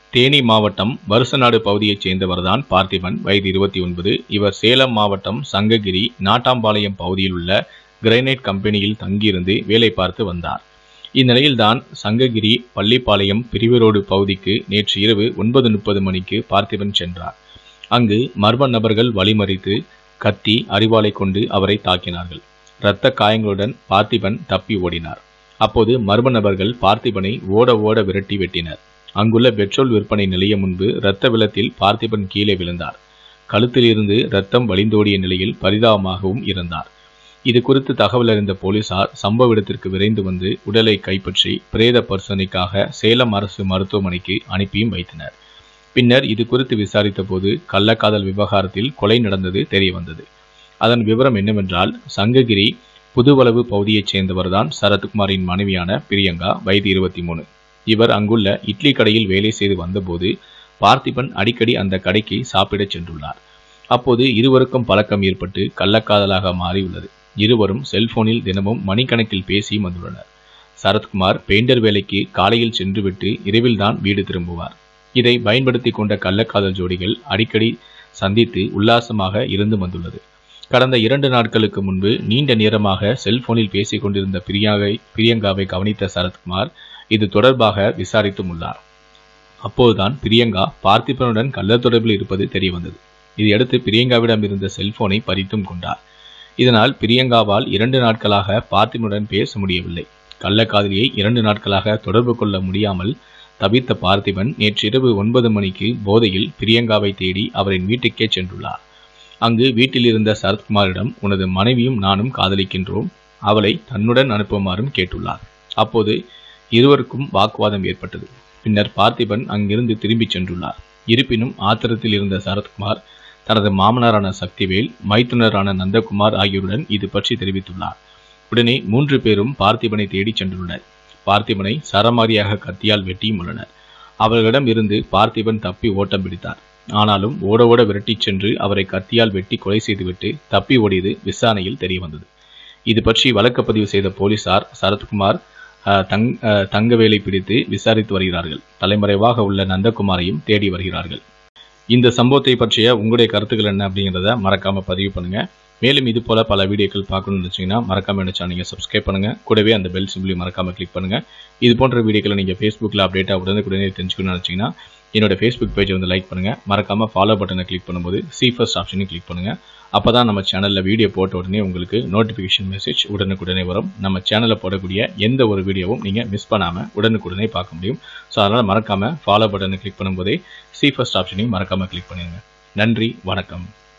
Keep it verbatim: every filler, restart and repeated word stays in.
தேனி மாவட்டம் வருசநாடு பகுதியைச் சேர்ந்தவர்தான் பார்த்திபன். வயது இருபத்தி ஒன்பது. இவர் சேலம் மாவட்டம் சங்ககிரி நாட்டாம்பாளையம் பகுதியில் உள்ள கிரைனைட் கம்பெனியில் தங்கியிருந்து வேலை பார்த்து வந்தார். இந்நிலையில்தான் சங்ககிரி பள்ளிப்பாளையம் பிரிவு ரோடு பகுதிக்கு நேற்று இரவு ஒன்பது முப்பது மணிக்கு பார்த்திபன் சென்றார். அங்கு மர்ம நபர்கள் வழிமறித்து கத்தி அரிவாளை கொண்டு அவரை தாக்கினார்கள். இரத்த காயங்களுடன் பார்த்திபன் தப்பி ஓடினார். அப்போது மர்ம நபர்கள் பார்த்திபனை ஓட ஓட விரட்டி வெட்டினர். அங்குள்ள பெட்ரோல் விற்பனை நிலையம் முன்பு இரத்த வெள்ளத்தில் பார்த்திபன் கீழே விழுந்தார். கழுத்தில் இருந்து இரத்தம் வழிந்தோடிய நிலையில் பரிதாபமாகவும் இருந்தார். இது குறித்து தகவல் அறிந்த போலீசார் சம்பவ இடத்திற்கு விரைந்து வந்து உடலை கைப்பற்றி பிரேத பரிசோதனைக்காக சேலம் அரசு மருத்துவமனைக்கு அனுப்பியும் வைத்தனர். பின்னர் இது குறித்து விசாரித்த போது கள்ளக்காதல் விவகாரத்தில் கொலை நடந்தது தெரிய வந்தது. அதன் விவரம் என்னவென்றால், சங்ககிரி புதுவளவு பகுதியைச் சேர்ந்தவர்தான் சரத்குமாரின் மனைவியான பிரியங்கா. வயது இருபத்தி மூணு. இவர் அங்குள்ள இட்லி கடையில் வேலை செய்து வந்தபோது பார்த்திபன் அடிக்கடி அந்த கடைக்கு சாப்பிடச் சென்றுள்ளார். அப்போது இருவருக்கும் பழக்கம் ஏற்பட்டு கள்ளக்காதலாக மாறியுள்ளது. இருவரும் செல்போனில் தினமும் மணிக்கணக்கில் பேசி வந்துள்ளனர். சரத்குமார் பெயிண்டர் வேலைக்கு காலையில் சென்றுவிட்டு இரவில்தான் வீடு திரும்புவார். இதை பயன்படுத்தி கொண்ட கள்ளக்காதல் ஜோடிகள் அடிக்கடி சந்தித்து உல்லாசமாக இருந்து வந்துள்ளது. கடந்த இரண்டு நாட்களுக்கு முன்பு நீண்ட நேரமாக செல்போனில் பேசிக் கொண்டிருந்த பிரியாவை பிரியங்காவை கவனித்த சரத்குமார் இது தொடர்பாக விசாரித்தும் உள்ளார். அப்போதுதான் பிரியங்கா பார்த்திபனுடன் கள்ள தொடர்பில் இருப்பது தெரிய வந்தது. இதையடுத்து பிரியங்காவிடம் இருந்த செல்போனை பறித்தும் கொண்டார். இதனால் பிரியங்காவால் இரண்டு நாட்களாக பார்த்திபனுடன் பேச முடியவில்லை. கள்ளக்காதலியை இரண்டு நாட்களாக தொடர்பு கொள்ள முடியாமல் தவித்த பார்த்திபன் நேற்றிரவு ஒன்பது மணிக்கு போதையில் பிரியங்காவை தேடி அவரின் வீட்டுக்கே சென்றுள்ளார். அங்கு வீட்டில் இருந்த சரத்குமாரிடம் உனது மனைவியும் நானும் காதலிக்கின்றோம், அவளை தன்னுடன் அனுப்புமாறும் கேட்டுள்ளார். அப்போது இருவருக்கும் வாக்குவாதம் ஏற்பட்டது. பின்னர் பார்த்திபன் அங்கிருந்து திரும்பி சென்றுள்ளார். இருப்பினும் ஆத்திரத்தில் இருந்த சரத்குமார் தனது மாமனாரான சக்திவேல், மைத்துனரான நந்தகுமார் ஆகியோருடன் இது பற்றி தெரிவித்துள்ளார். உடனே மூன்று பேரும் பார்த்திபனை தேடி சென்றுள்ளனர். பார்த்திபனை சரமாரியாக கத்தியால் வெட்டியும் உள்ளனர். அவர்களிடம் இருந்து பார்த்திபன் தப்பி ஓட்டம் பிடித்தார். ஆனாலும் ஓட ஓட விரட்டி சென்று அவரை கத்தியால் வெட்டி கொலை செய்துவிட்டு தப்பி ஓடியது விசாரணையில் தெரிய வந்தது. இது பற்றி வழக்கு பதிவு செய்த போலீசார் சரத்குமார் தங் தங்கவேலை பிடித்து விசாரித்து வருகிறார்கள். தலைமறைவாக உள்ள நந்தகுமாரையும் தேடி வருகிறார்கள். இந்த சம்பவத்தை பற்றிய உங்களுடைய கருத்துக்கள் என்ன அப்படிங்கிறத மறக்காம பதிவு பண்ணுங்க. மேலும் இது போல பல வீடியோக்கள் பார்க்கணும்னு நினைச்சீங்கன்னா மறக்காம என்ன சேனலை சப்ஸ்கிரைப் பண்ணுங்க. கூடவே அந்த பெல் சிம்பிளையும் மறக்காம கிளிக் பண்ணுங்க. இது போன்ற வீடியோக்களை நீங்க ஃபேஸ்புக்கில் அப்டேட்டா உடனுக்குடனே தெரிஞ்சுக்கணும்னு நினைச்சீங்கன்னா என்னோட ஃபேஸ்புக் பேஜை வந்து லைக் பண்ணுங்க. மறக்காம ஃபாலோ பட்டனை கிளிக் பண்ணும்போது சி ஃபர்ஸ்ட் ஆப்ஷனையும் கிளிக் பண்ணுங்க. அப்பதான் நம்ம சேனல்ல வீடியோ போட்ட உடனே உங்களுக்கு நோட்டிபிகேஷன் மெசேஜ் உடனுக்குடனே வரும். நம்ம சேனல்ல போடக்கூடிய எந்த ஒரு வீடியோவும் நீங்க மிஸ் பண்ணாம உடனுக்குடனே பார்க்க முடியும். ஸோ அதனால மறக்காம ஃபாலோ பட்டனை கிளிக் பண்ணும்போதே சி ஃபர்ஸ்ட் ஆப்ஷனையும் மறக்காம கிளிக் பண்ணிடுங்க. நன்றி, வணக்கம்.